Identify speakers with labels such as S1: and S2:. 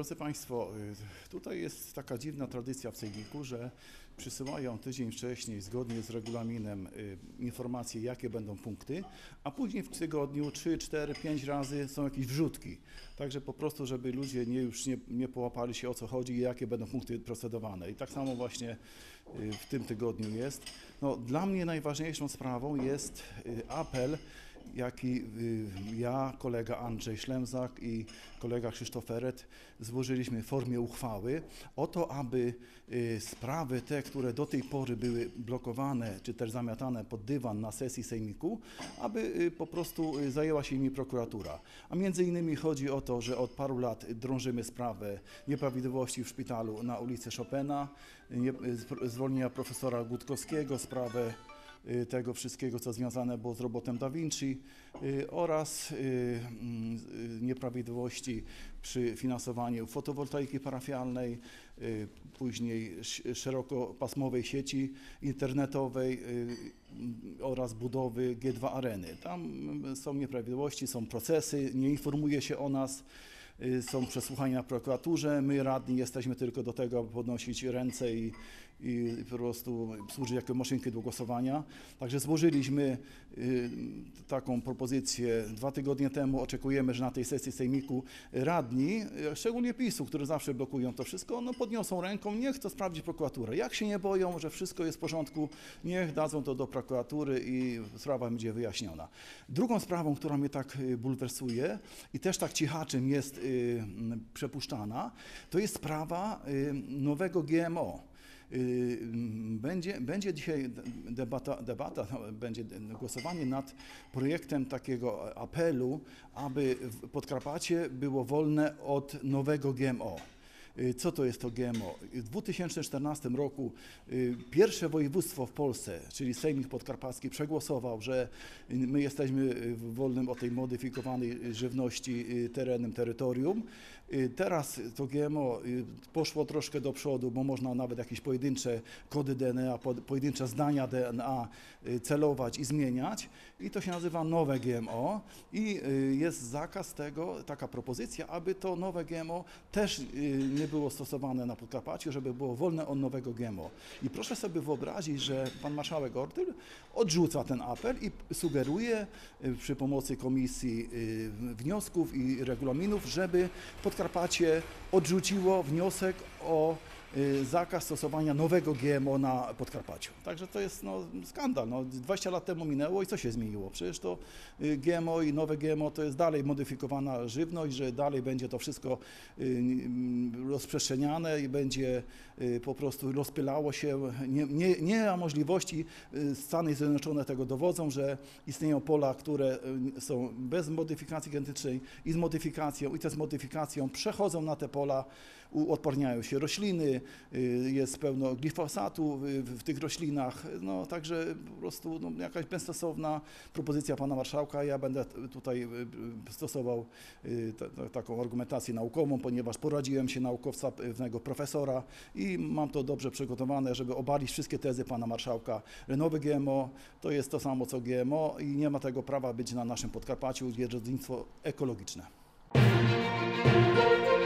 S1: Drodzy Państwo, tutaj jest taka dziwna tradycja w Sejmiku, że przysyłają tydzień wcześniej, zgodnie z regulaminem, informacje, jakie będą punkty, a później w tygodniu 3, 4, 5 razy są jakieś wrzutki. Także po prostu, żeby ludzie nie połapali się, o co chodzi i jakie będą punkty procedowane. I tak samo właśnie w tym tygodniu jest. No, dla mnie najważniejszą sprawą jest apel, jaki ja, kolega Andrzej Ślemzak i kolega Krzysztof Eret złożyliśmy w formie uchwały o to, aby sprawy te, które do tej pory były blokowane czy też zamiatane pod dywan na sesji Sejmiku, aby po prostu zajęła się nimi prokuratura. A między innymi chodzi o to, że od paru lat drążymy sprawę nieprawidłowości w szpitalu na ulicy Chopina, zwolnienia profesora Gutkowskiego, sprawę tego wszystkiego, co związane było z robotem Da Vinci oraz nieprawidłowości przy finansowaniu fotowoltaiki parafialnej, później szerokopasmowej sieci internetowej oraz budowy G2 Areny. Tam są nieprawidłowości, są procesy, nie informuje się o nas. Są przesłuchania na prokuraturze, my radni jesteśmy tylko do tego, aby podnosić ręce i po prostu służyć jako maszynki do głosowania. Także złożyliśmy taką propozycję 2 tygodnie temu. Oczekujemy, że na tej sesji Sejmiku radni, szczególnie PiS-u, którzy zawsze blokują to wszystko, no podniosą ręką, niech to sprawdzi prokuratura. Jak się nie boją, że wszystko jest w porządku, niech dadzą to do prokuratury i sprawa będzie wyjaśniona. Drugą sprawą, która mnie tak bulwersuje i też tak cichaczem jest przepuszczana, to jest sprawa nowego GMO. Będzie dzisiaj debata, będzie głosowanie nad projektem takiego apelu, aby Podkarpacie było wolne od nowego GMO. Co to jest to GMO? W 2014 roku pierwsze województwo w Polsce, czyli Sejmik Podkarpacki, przegłosował, że my jesteśmy wolnym od tej modyfikowanej żywności terenem, terytorium. Teraz to GMO poszło troszkę do przodu, bo można nawet jakieś pojedyncze kody DNA, pojedyncze zdania DNA celować i zmieniać. I to się nazywa nowe GMO i jest zakaz tego, taka propozycja, aby to nowe GMO też nie było stosowane na Podkarpaciu, żeby było wolne od nowego GMO. I proszę sobie wyobrazić, że pan marszałek Ortyl odrzuca ten apel i sugeruje przy pomocy komisji wniosków i regulaminów, żeby Podkarpacie odrzuciło wniosek o zakaz stosowania nowego GMO na Podkarpaciu. Także to jest skandal. 20 lat temu minęło i co się zmieniło? Przecież to GMO i nowe GMO to jest dalej modyfikowana żywność, że dalej będzie to wszystko rozprzestrzeniane i będzie po prostu rozpylało się. Nie ma możliwości, Stany Zjednoczone tego dowodzą, że istnieją pola, które są bez modyfikacji genetycznej i z modyfikacją, i te z modyfikacją przechodzą na te pola, uodparniają się rośliny, jest pełno glifosatu w tych roślinach, także po prostu jakaś bezsensowna propozycja pana marszałka. Ja będę tutaj stosował taką argumentację naukową, ponieważ poradziłem się naukowca, pewnego profesora i mam to dobrze przygotowane, żeby obalić wszystkie tezy pana marszałka. Nowe GMO to jest to samo co GMO i nie ma tego prawa być na naszym Podkarpaciu, jest rolnictwo ekologiczne.